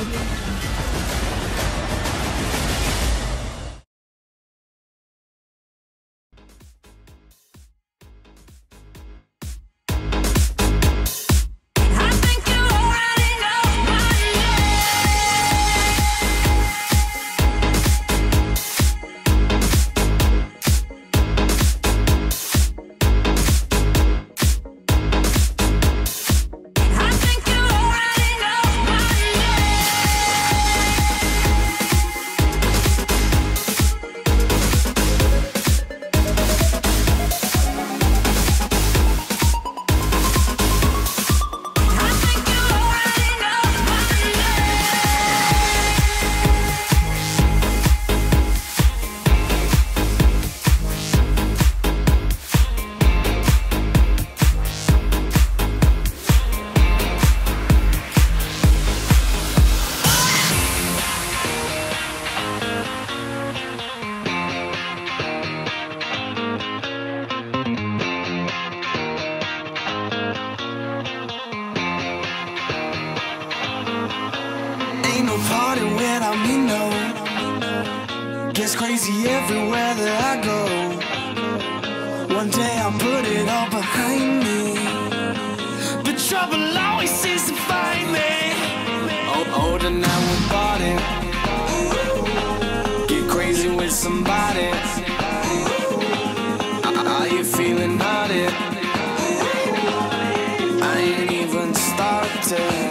Gets crazy everywhere that I go. One day I'll put it all behind me, but trouble always seems to find me. Older now we're partying. Get crazy with somebody. Are you feeling naughty? I ain't even started.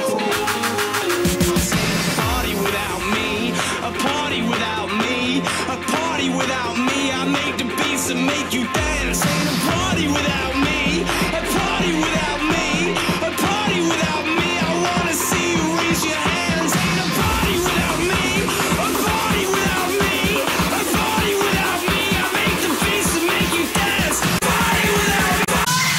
Without me, I make the beats and make you dance. Ain't a party without me, a party without me, a party without me. I wanna see you raise your hands. Ain't a party without me, a party without me, a party without me. I make the beats and make you dance. Party without me.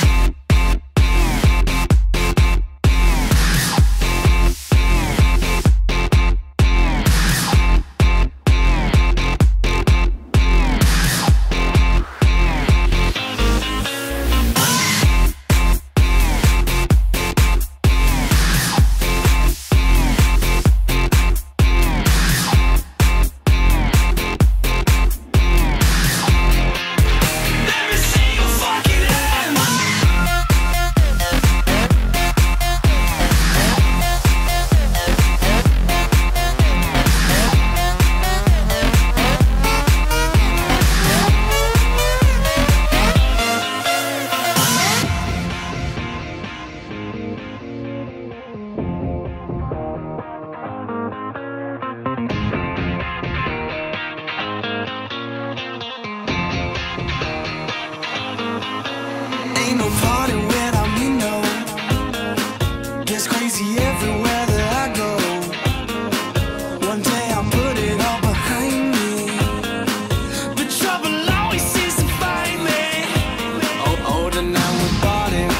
Ain't no party without me, no. Gets crazy everywhere that I go. One day I'll put it all behind me, but trouble always seems to find me. Older now we're partying.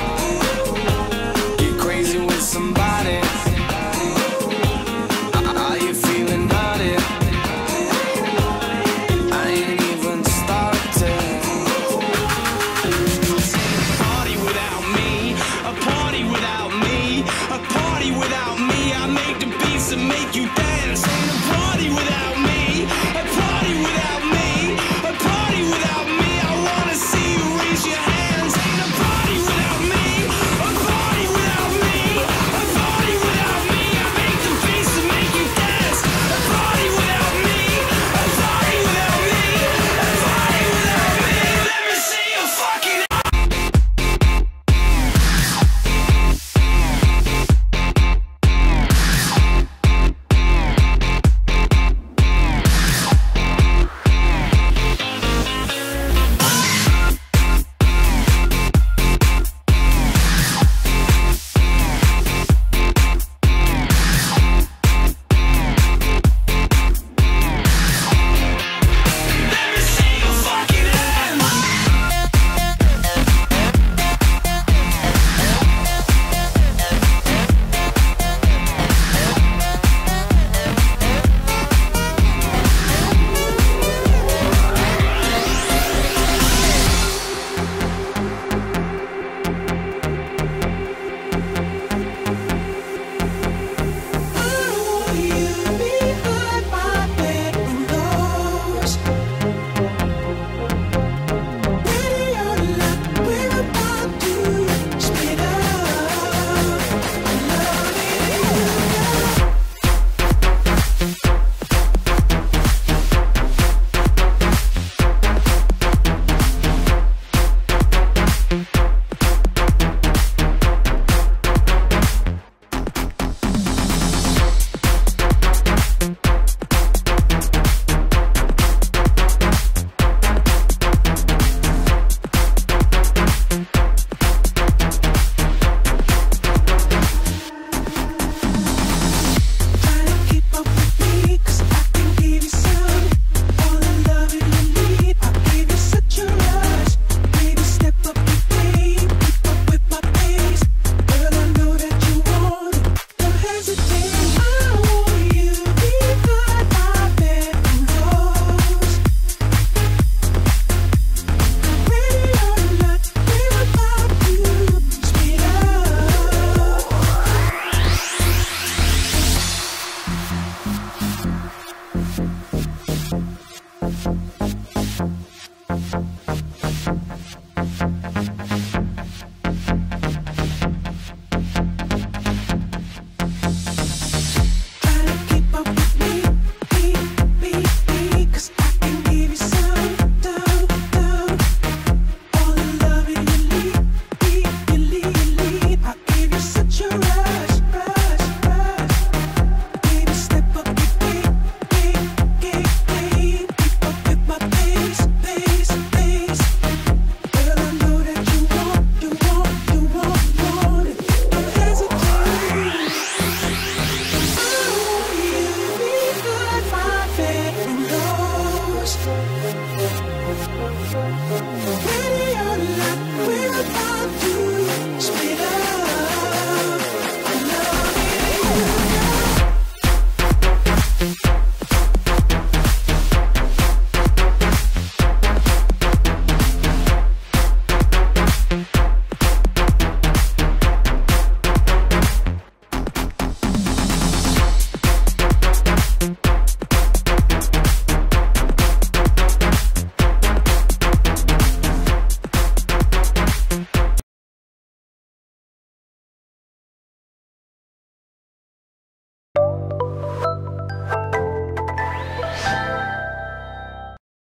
Get crazy with somebody. Are you feeling naughty? I ain't even started. Without me, I make the beats and make you dance. Ain't a